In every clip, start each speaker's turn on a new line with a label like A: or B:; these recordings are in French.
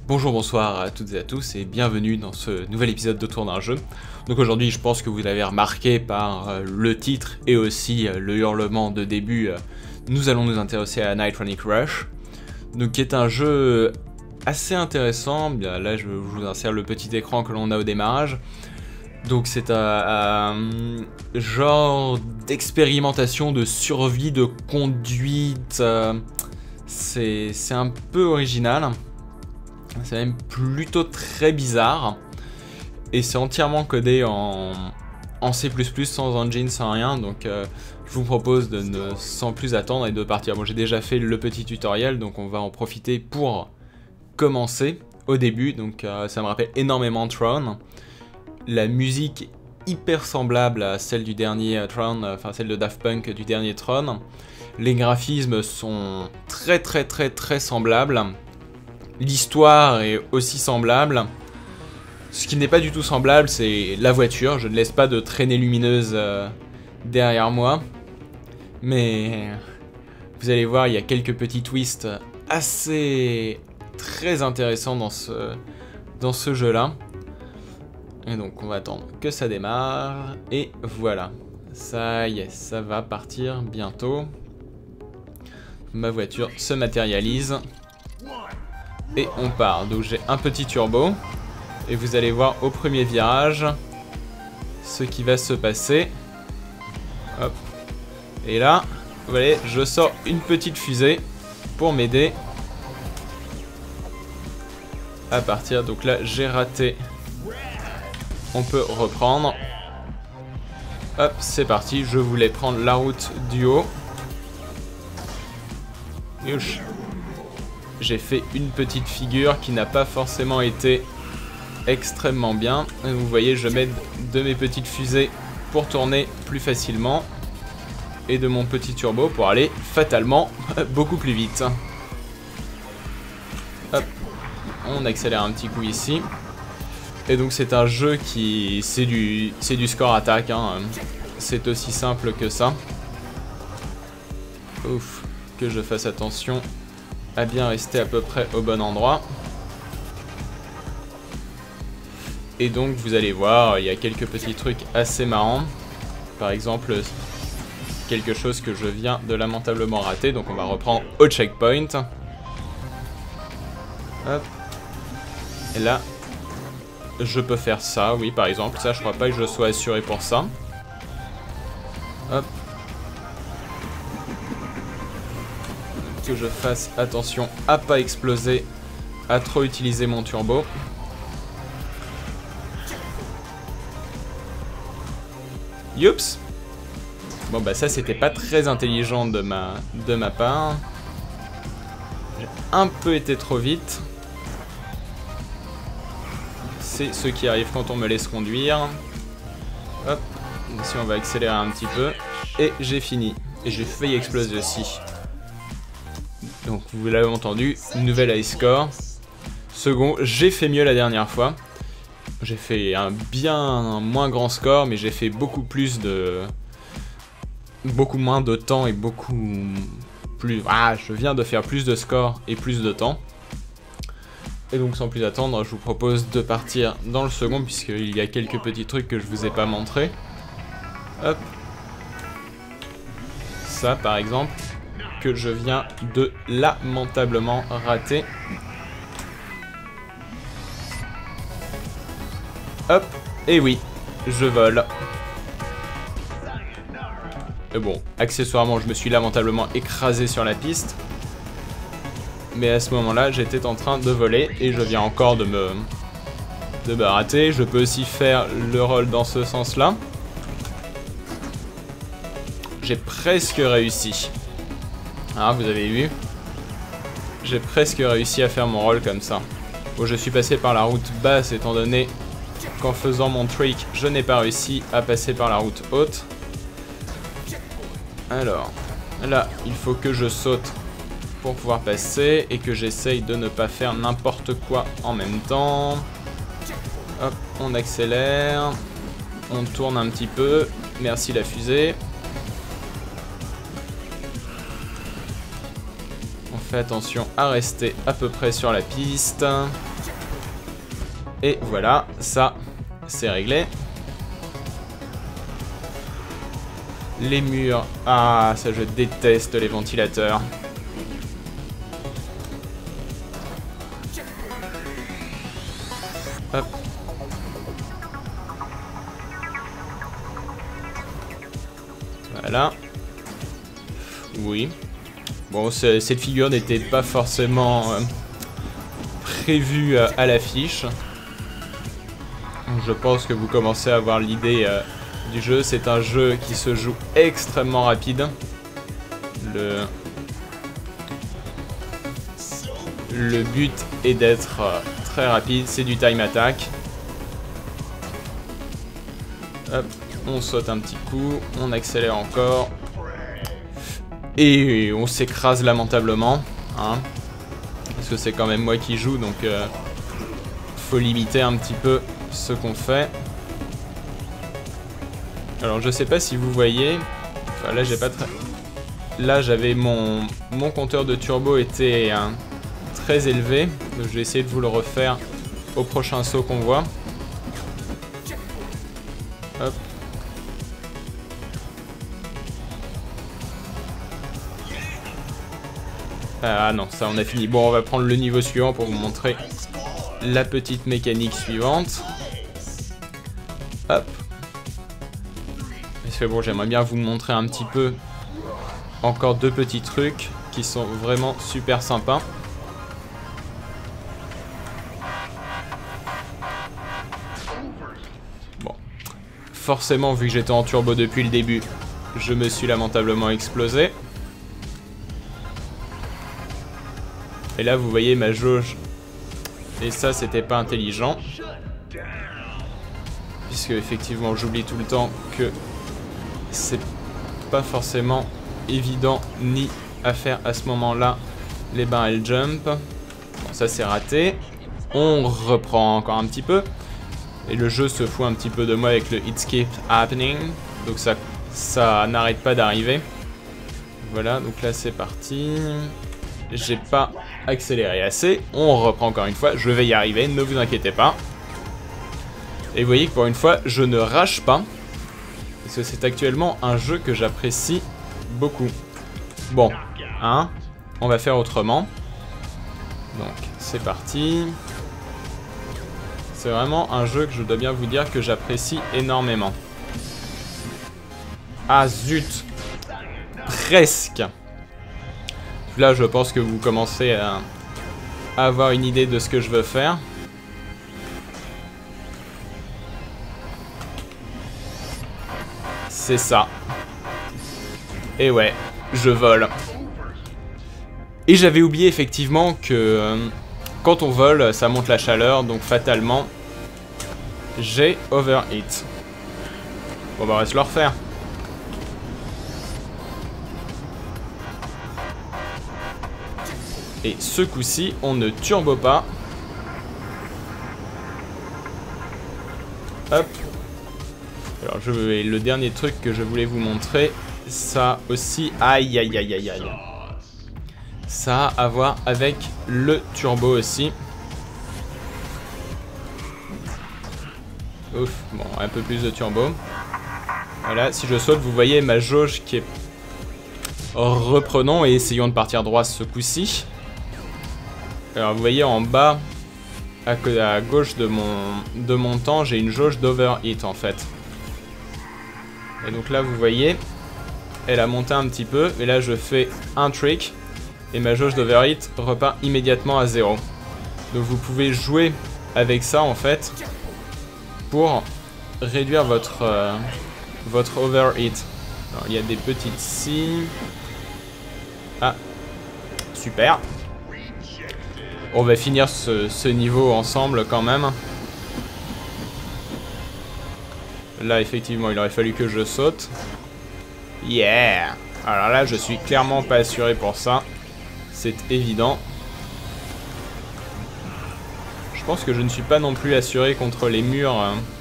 A: Bonjour, bonsoir à toutes et à tous et bienvenue dans ce nouvel épisode d'Autour d'un jeu. Donc aujourd'hui, je pense que vous l'avez remarqué par le titre et aussi le hurlement de début, nous allons nous intéresser à Nightronic Rush, donc qui est un jeu assez intéressant. Bien, là, je vous insère le petit écran que l'on a au démarrage. Donc c'est un genre d'expérimentation de survie, de conduite, c'est un peu original. C'est même plutôt très bizarre. Et c'est entièrement codé en C++, sans engine, sans rien. Donc je vous propose de ne sans plus attendre et de partir. Bon, j'ai déjà fait le petit tutoriel, donc on va en profiter pour commencer au début. Donc ça me rappelle énormément Tron. La musique est hyper semblable à celle du dernier Tron, enfin celle de Daft Punk du dernier Tron. Les graphismes sont très semblables. L'histoire est aussi semblable. Ce qui n'est pas du tout semblable, c'est la voiture. Je ne laisse pas de traînée lumineuse derrière moi. Mais vous allez voir, il y a quelques petits twists très intéressants dans ce jeu-là. Et donc on va attendre que ça démarre. Et voilà. Ça y est, ça va partir bientôt. Ma voiture se matérialise. Et on part. Donc j'ai un petit turbo. Et vous allez voir au premier virage ce qui va se passer. Hop. Et là, vous voyez, je sors une petite fusée pour m'aider à partir. Donc là, j'ai raté. On peut reprendre. Hop, c'est parti. Je voulais prendre la route du haut. Youch. J'ai fait une petite figure qui n'a pas forcément été extrêmement bien. Et vous voyez, je mets de mes petites fusées pour tourner plus facilement. Et de mon petit turbo pour aller fatalement beaucoup plus vite. Hop. On accélère un petit coup ici. Et donc c'est un jeu qui... c'est du score attaque. Hein. C'est aussi simple que ça. Ouf. Que je fasse attention à bien rester à peu près au bon endroit. Et donc vous allez voir, il y a quelques petits trucs assez marrants. Par exemple, quelque chose que je viens de lamentablement rater. Donc on va reprendre au checkpoint. Hop. Et là, je peux faire ça, oui, par exemple. Ça, je crois pas que je sois assuré pour ça. Hop. Que je fasse attention à pas exploser, à trop utiliser mon turbo. Youps. Bon bah ça c'était pas très intelligent de ma part. J'ai un peu été trop vite. C'est ce qui arrive quand on me laisse conduire. Hop. Ici on va accélérer un petit peu. Et j'ai fini. Et j'ai failli exploser aussi. Donc vous l'avez entendu, nouvelle high score. Second, j'ai fait mieux la dernière fois. J'ai fait un bien moins grand score, mais j'ai fait beaucoup moins de temps et beaucoup plus... Ah, je viens de faire plus de score et plus de temps. Et donc sans plus attendre, je vous propose de partir dans le second, puisqu'il y a quelques petits trucs que je vous ai pas montré. Hop. Ça par exemple, que je viens de lamentablement rater. Hop, et oui, je vole. Et bon, accessoirement, je me suis lamentablement écrasé sur la piste. Mais à ce moment-là, j'étais en train de voler et je viens encore de me rater. Je peux aussi faire le roll dans ce sens-là. J'ai presque réussi. Ah, vous avez vu? J'ai presque réussi à faire mon rôle comme ça. Bon, je suis passé par la route basse étant donné qu'en faisant mon trick, je n'ai pas réussi à passer par la route haute. Alors, là, il faut que je saute pour pouvoir passer et que j'essaye de ne pas faire n'importe quoi en même temps. Hop, on accélère. On tourne un petit peu. Merci la fusée. On fait attention à rester à peu près sur la piste. Et voilà, ça, c'est réglé. Les murs, ah, ça je déteste les ventilateurs. Hop. Voilà. Oui. Bon, cette figure n'était pas forcément prévue à l'affiche. Je pense que vous commencez à avoir l'idée du jeu. C'est un jeu qui se joue extrêmement rapide. Le but est d'être très rapide. C'est du time attack. Hop, on saute un petit coup. On accélère encore. Et on s'écrase lamentablement. Hein, parce que c'est quand même moi qui joue. Donc faut limiter un petit peu ce qu'on fait. Alors je sais pas si vous voyez. Enfin, là j'ai pas très... Là j'avais mon compteur de turbo était très élevé. Donc je vais essayer de vous le refaire au prochain saut qu'on voit. Hop. Ah non, ça on a fini. Bon, on va prendre le niveau suivant pour vous montrer la petite mécanique suivante. Hop. Parce que bon, j'aimerais bien vous montrer un petit peu encore deux petits trucs qui sont vraiment super sympas. Bon. Forcément, vu que j'étais en turbo depuis le début, je me suis lamentablement explosé. Et là, vous voyez ma jauge. Et ça, c'était pas intelligent. Puisque, effectivement, j'oublie tout le temps que c'est pas forcément évident ni à faire à ce moment-là les barrel jump. Bon, ça, c'est raté. On reprend encore un petit peu. Et le jeu se fout un petit peu de moi avec le hit skip happening. Donc, ça n'arrête pas d'arriver. Voilà, donc là, c'est parti. J'ai pas accéléré assez. On reprend encore une fois. Je vais y arriver, ne vous inquiétez pas. Et vous voyez que pour une fois, je ne rage pas. Parce que c'est actuellement un jeu que j'apprécie beaucoup. Bon, hein, on va faire autrement. Donc, c'est parti. C'est vraiment un jeu que je dois bien vous dire que j'apprécie énormément. Ah zut! Presque! Là, je pense que vous commencez à avoir une idée de ce que je veux faire. C'est ça. Et ouais, je vole. Et j'avais oublié effectivement que quand on vole, ça monte la chaleur, donc fatalement, j'ai overheat. Bon bah on va se le refaire. Et ce coup-ci, on ne turbo pas. Hop. Alors, le dernier truc que je voulais vous montrer, ça aussi... Aïe, aïe, aïe, aïe, aïe. Ça a à voir avec le turbo aussi. Ouf, bon, un peu plus de turbo. Voilà, si je saute, vous voyez ma jauge qui est... Reprenons et essayons de partir droit ce coup-ci. Alors vous voyez en bas, à gauche de mon temps, j'ai une jauge d'overheat en fait. Et donc là vous voyez, elle a monté un petit peu, et là je fais un trick, et ma jauge d'overheat repart immédiatement à 0. Donc vous pouvez jouer avec ça en fait, pour réduire votre overheat. Alors il y a des petites scies. Ah, super. On va finir ce niveau ensemble quand même. Là, effectivement, il aurait fallu que je saute. Yeah! Alors là, je suis clairement pas assuré pour ça. C'est évident. Je pense que je ne suis pas non plus assuré contre les murs.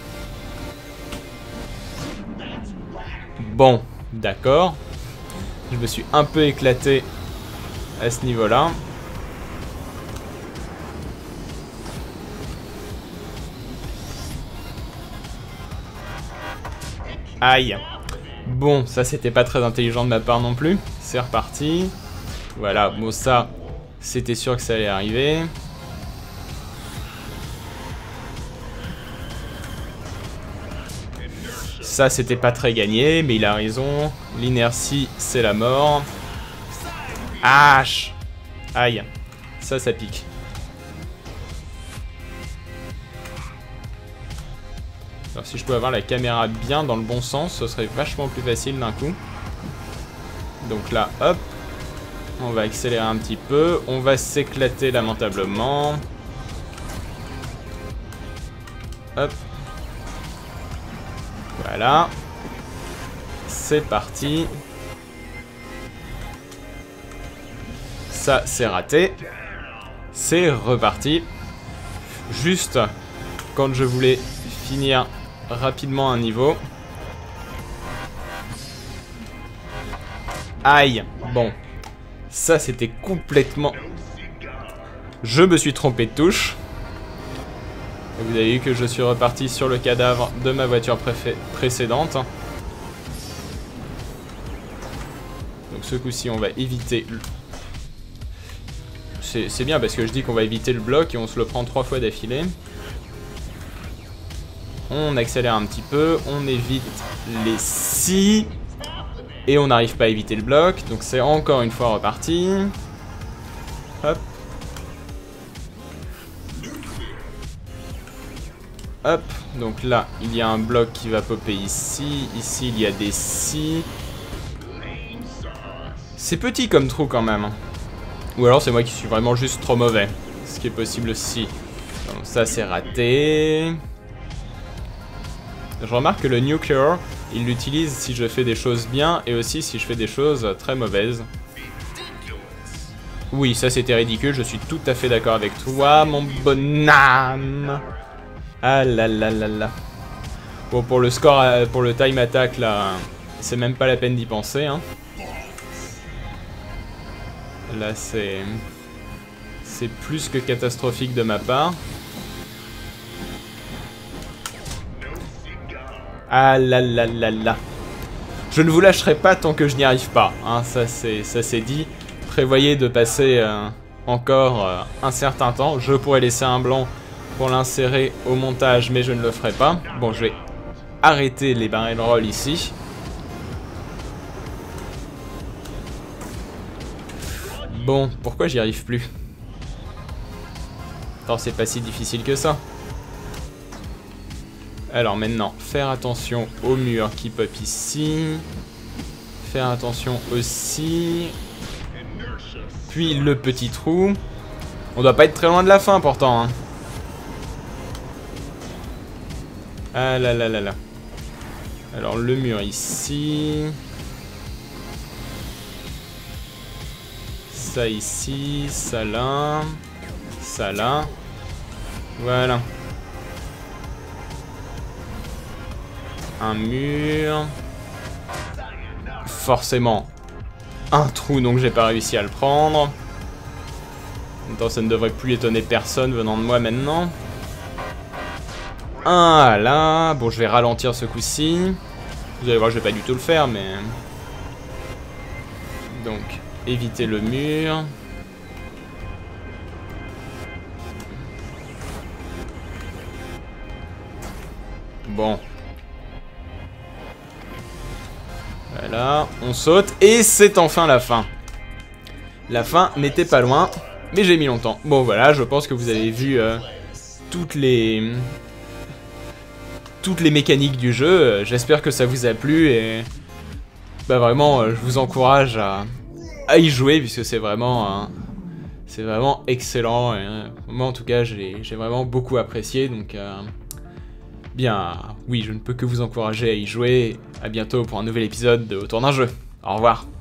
A: Bon, d'accord. Je me suis un peu éclaté à ce niveau-là. Aïe. Bon, ça c'était pas très intelligent de ma part non plus. C'est reparti. Voilà, bon ça, c'était sûr que ça allait arriver. Ça c'était pas très gagné, mais il a raison. L'inertie, c'est la mort. Aïe. Aïe. Ça pique. Alors si je pouvais avoir la caméra bien dans le bon sens, ce serait vachement plus facile d'un coup. Donc là, hop. On va accélérer un petit peu. On va s'éclater lamentablement. Hop. Voilà. C'est parti. Ça, c'est raté. C'est reparti. Juste quand je voulais finir rapidement un niveau. Aïe. Bon. Ça, c'était complètement... Je me suis trompé de touche. Vous avez vu que je suis reparti sur le cadavre de ma voiture précédente. Donc ce coup-ci, on va éviter... C'est bien parce que je dis qu'on va éviter le bloc et on se le prend 3 fois d'affilée. On accélère un petit peu, on évite les scies. Et on n'arrive pas à éviter le bloc, donc c'est encore une fois reparti. Hop. Hop, donc là, il y a un bloc qui va popper ici. Ici, il y a des scies. C'est petit comme trou quand même. Ou alors c'est moi qui suis vraiment juste trop mauvais. Ce qui est possible aussi. Donc ça, c'est raté. Je remarque que le nuclear, il l'utilise si je fais des choses bien et aussi si je fais des choses très mauvaises. Oui, ça c'était ridicule, je suis tout à fait d'accord avec toi, mon bonhomme. Ah là là là là. Bon, pour le score, pour le time attack là, c'est même pas la peine d'y penser, hein. Là c'est plus que catastrophique de ma part. Ah là là là là. Je ne vous lâcherai pas tant que je n'y arrive pas, hein, ça c'est dit. Prévoyez de passer encore un certain temps. Je pourrais laisser un blanc pour l'insérer au montage, mais je ne le ferai pas. Bon, je vais arrêter les barrel roll ici. Bon, pourquoi j'y arrive plus? Attends, c'est pas si difficile que ça. Alors maintenant, faire attention au mur qui pop ici. Faire attention aussi. Puis le petit trou. On doit pas être très loin de la fin pourtant, hein. Ah là là là là. Alors le mur ici. Ça ici, ça là. Ça là. Voilà. Un mur. Forcément un trou, donc j'ai pas réussi à le prendre. Attends, ça ne devrait plus étonner personne venant de moi maintenant. Ah là. Bon, je vais ralentir ce coup-ci. Vous allez voir, je vais pas du tout le faire, mais... Donc, éviter le mur. Bon. Voilà, on saute et c'est enfin la fin. La fin n'était pas loin, mais j'ai mis longtemps. Bon voilà, je pense que vous avez vu toutes les mécaniques du jeu. J'espère que ça vous a plu et bah vraiment, je vous encourage à y jouer puisque c'est vraiment excellent. Et, moi en tout cas, j'ai vraiment beaucoup apprécié, donc... Bien, oui, je ne peux que vous encourager à y jouer. À bientôt pour un nouvel épisode de Autour d'un jeu. Au revoir.